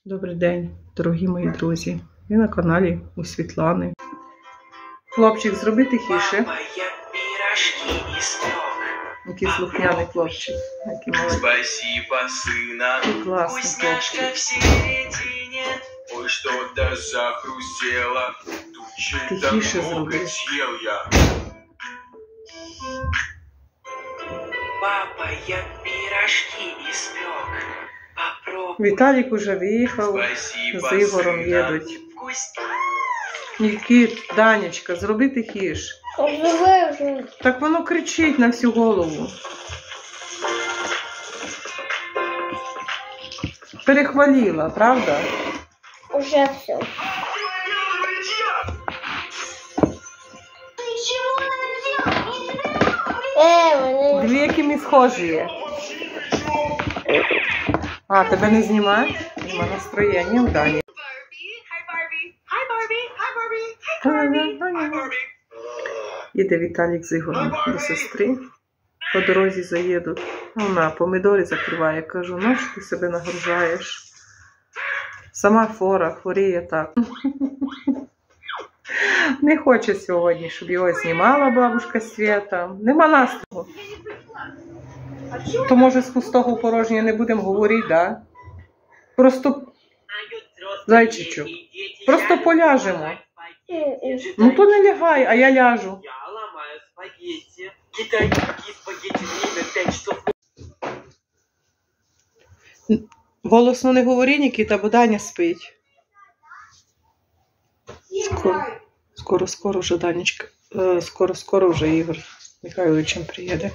Добрий день, дорогі мої друзі. Ви на каналі у Світлани. Хлопчик, зроби тихіше. Який слухняний хлопчик. Який молодець. Спасибо, сына. Який класний хлопчик. Ой, что-то захрустело. Тихіше зроби. Папа, я пирожки испек. Віталік уже виїхав, з Ігорем їдуть. Нікіт, Данечка, зроби тихіше. Так воно кричить на всю голову. Перехвалила, правда? Уже все. Дві, які ми схожі. А, тебе не знімають? Нема настроєння в Дані. Їде Віталік з Ігорем до сестри. По дорозі заїдуть. Вона помідори закриває. Кажу, ну що ти себе нагружаєш? Сама хворіє так. Не хоче сьогодні, щоб його знімала бабушка Свята. Нема настрою. То може з пустого порожнього не будемо говорити, да? Просто, зайчичок, просто поляжемо. Ну то не лягай, а я ляжу. Голосно не говори, Нікіта, бо Даня спить. Скоро вже Данечка. Скоро вже Ігор Михайловичем приїде.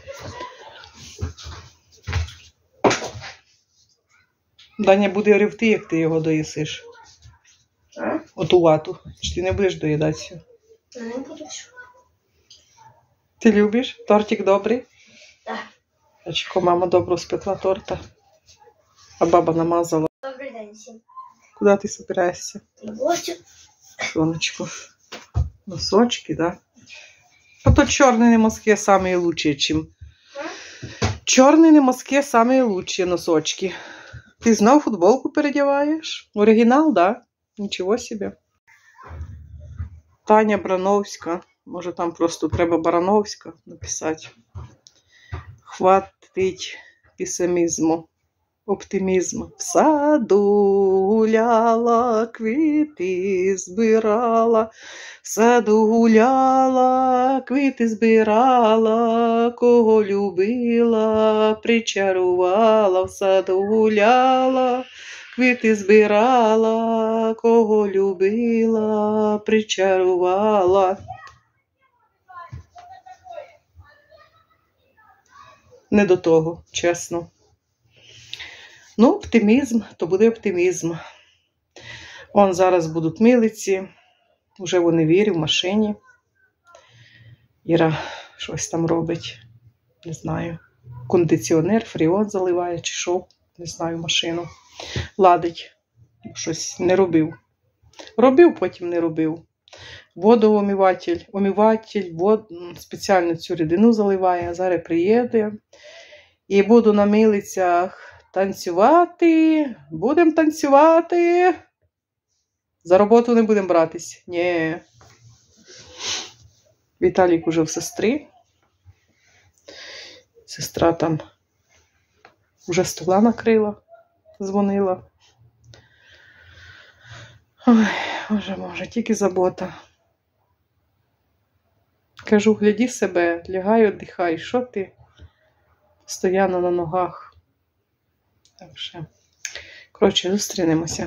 Даня буде ревти, як ти його доїсиш. Оту вату. Чи ти не будеш доїдатися? Не будеш. Ти любиш? Тортик добрий? Так. А чого мама добро спекла торта? А баба намазала. Добрий день всім. Куди ти збираєшся? Гостю. Сонечко. Носочки, да? А то чорні носки самі лучші, чим. Чорні носки самі лучші носочки. Ти знов футболку передіваєш? Оригінал, да? Нічого собі. Таня Брановська. Може там просто треба Барановська написати. Хватить песимізму, оптимізму. В саду гуляла, квіти збирала. В саду гуляла, квіти збирала. Кого любила, причарувала. В саду гуляла, квіти збирала. Кого любила, причарувала. Не до того, чесно. Ну, оптимізм, то буде оптимізм. Он зараз будуть милиці. Уже вони вірять в машині. Іра щось там робить. Не знаю. Кондиціонер, фріон заливає чи що. Не знаю, машину. Ладить. Щось не робив. Робив, потім не робив. Водоомиватель, спеціально цю рідину заливає, зараз приїде. І буду на милицях танцювати. Будемо танцювати. За роботу не будемо братись. Ні. Віталік уже в сестри. Сестра там вже стола накрила, дзвонила. Ой, може, тільки забота. Кажу, гляді себе, лягай, віддихай. Що ти? Постоянно на ногах. Так що. Коротше, зустрінемося.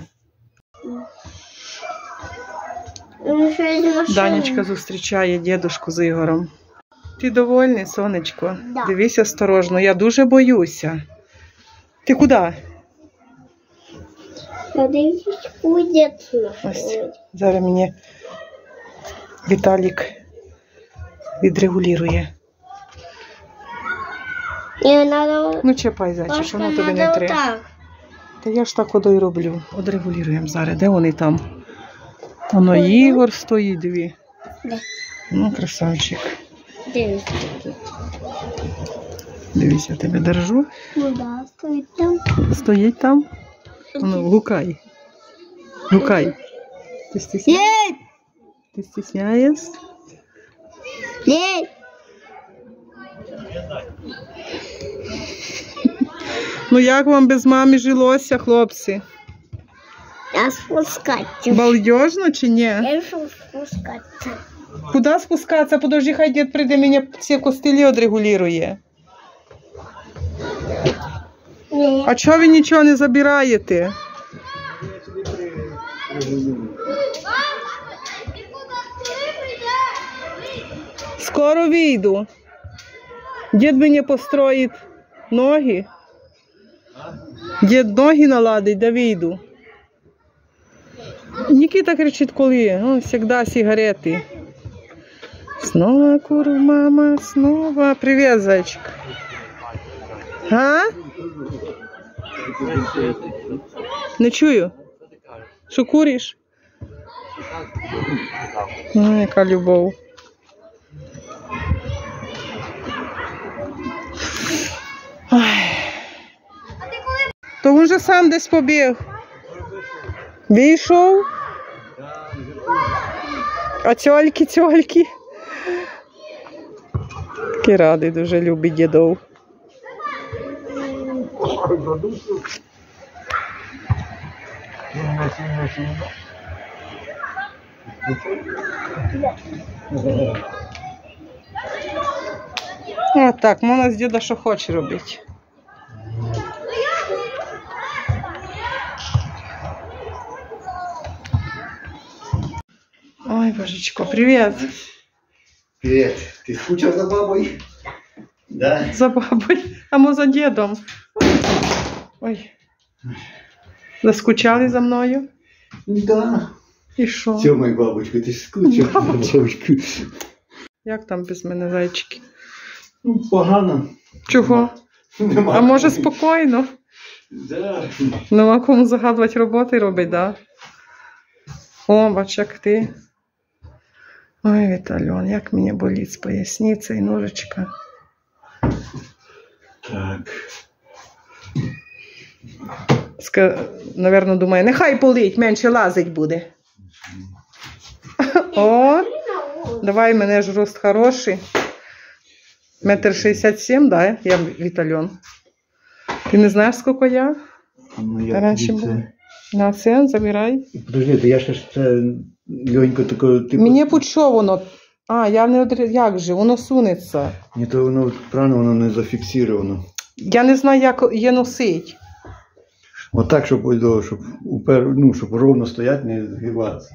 Данечка зустрічає дідушку з Ігорем. Ти довольний, сонечко? Да. Дивись осторожно, я дуже боюся. Ти куди? Подивись, куди. Ось, зараз мені Віталік відрегулює. Ну чіпай, зайчик, воно тобі не треба. Та я ж так і роблю. Одрегулюємо зараз. Де вони там? Воно Ігор стоїть дві. Де? Ну, красавчик. Дивись. Дивись, я тебе держу. Ну да, стоїть там. Стоїть там? Ну, гукай. Ну, Кай. Ти стісняєш? Нет! Ти стісняєш? Нет! Ну, як вам без мами жилося, хлопці? Я спускать. Балдежно чи ні? Я решил спускаться. Куди спускатися? Подожди, хай дід прийде, мені ці костилі відрегулює. Нет. А чого ви нічого не забираєте? Скоро вийду. Дід мені построїть ноги. Дід ноги наладить, да вийду. Нікіта кричить, коли? Ну, завжди сигарети. Снова курю, мама, снова. Привет, зайчик. А? Не чую. Що куриш? Ну, яка любов. Ой. То він же сам десь побіг. Вийшов? А тьольки? Такий радий, дуже любить дідов. О, так, можна з діда що хоче робити. Ой, божечко, привет. Привет. Ты скучал за бабой? Да? За бабою, а ми за дідом. Ой. Заскучали за мною? Да. І що? Все, моя бабочка, ты скучал за бабочку. Як там без мене, зайчики? Ну, погано. Чого? Нема А може кому. спокійно? Да. Нема кому загадувати роботи робить, да? О, бач, як ти. Ой, Вітальон, як мені болить з поясниці і ножичка. Так. Наверно, думає, нехай болить, менше лазить буде. О, давай, мене ж рост хороший. 1,67 м, да? Я Вітальон. Ти не знаєш, скільки я? Ну, Раніше було. На це забирай. Подожди, то я ще ж це легенько тако... Типу... Мені путь що воно? А, я не одр... Як же? Воно сунеться. Ні, то воно правильно, воно не зафіксировано. Я не знаю, як її носить. Отак, щоб, щоб ровно стоять, не згибатися.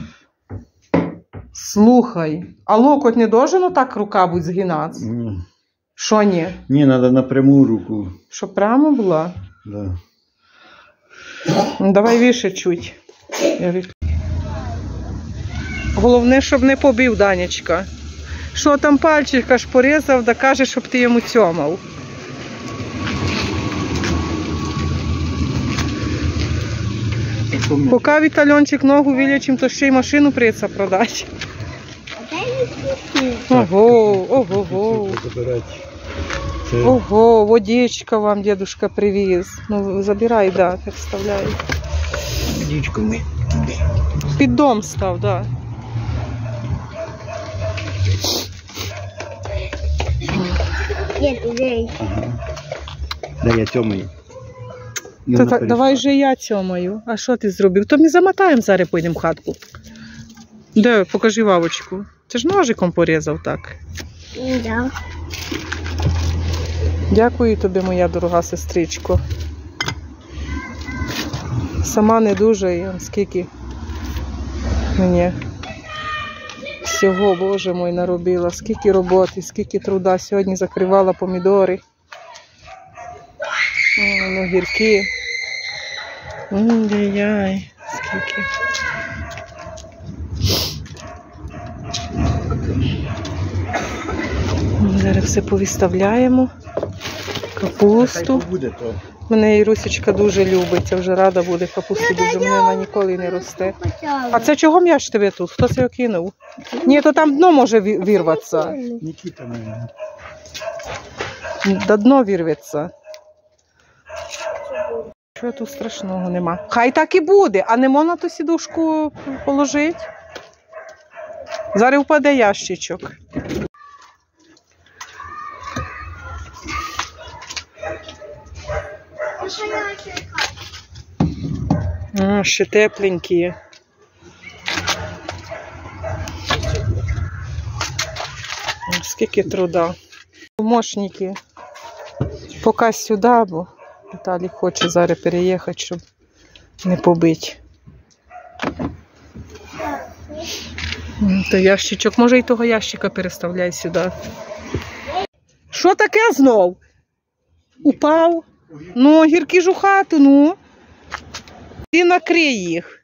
Слухай, а локоть не должен так рука будь згинатися? Ні. Що ні? Ні, треба напряму руку. Щоб прямо була? Да. Ну, давай вище чуть. Головне, щоб не побив, Данечка. Що там пальчик аж порізав, да каже, щоб ти йому цьомав. Поки Вітальончик ногу вилічим, то ще й машину прийдеться продати. Ого, ого. Ого, водичка вам дедушка привіз. Ну, забирай, да, так вставляй. Водичку ми. Під дом став, да. Нет, идей. Да, я тьомаю. То, так, давай же я цьомаю. А що ти зробив? То ми замотаємо, зараз поїдемо в хатку. Де, покажи вавочку. Це ж ножиком порізав так. Да. Дякую тобі, моя дорога сестричко. Сама не дуже, і скільки мені всього, Боже мой, наробила. Скільки роботи, скільки труда. Сьогодні закривала помідори. Огірки. Ай-яй-яй, скільки. Зараз все повиставляємо. Капусту. Мене Ірусечка дуже любить, я вже рада буде капусту дуже, мене вона ніколи не росте. А це чого м'яч тебе тут? Хто це його кинув? Ні, то там дно може вирватися. Нікіта, наверное. До дно вирветься. нічого тут страшного нема. Хай так і буде, а не можна ту сідушку положити. Зараз впаде ящичок. Ще тепленькі. Скільки труда. Помощники. Поки сюди, бо Віталій хоче зараз переїхати, щоб не побити. То ящичок. Може і того ящика переставляй сюди. Що таке знов? Упав? Ну, гірки ж у хату, ну. Ти накрий їх.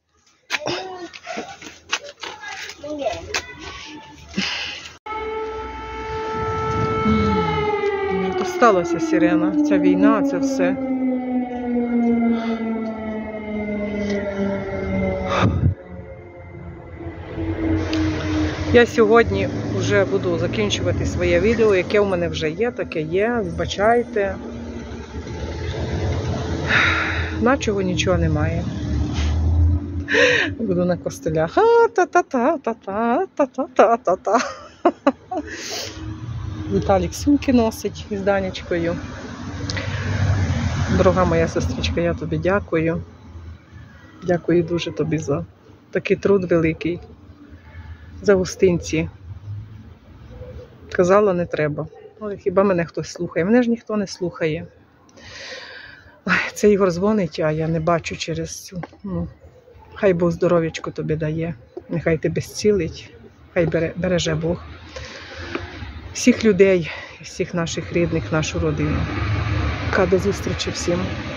Досталася сирена. Ця війна, це все. Я сьогодні вже буду закінчувати своє відео, яке в мене вже є, таке є, вибачайте. Начого нічого немає. Буду на костелях. Та-та-та-та-та-та-та-та-та-та. Віталік сумки носить із Данечкою. Дорога моя сестричка, я тобі дякую. Дякую дуже тобі за такий труд великий. За гостинці. Казала, не треба. Але хіба мене хтось слухає? Мене ж ніхто не слухає. Це Ігор дзвонить, а я не бачу через цю. Ну, хай Бог здоров'ячко тобі дає. Нехай тебе зцілить. Хай береже Бог. Всіх людей, всіх наших рідних, нашу родину. До зустрічі всім.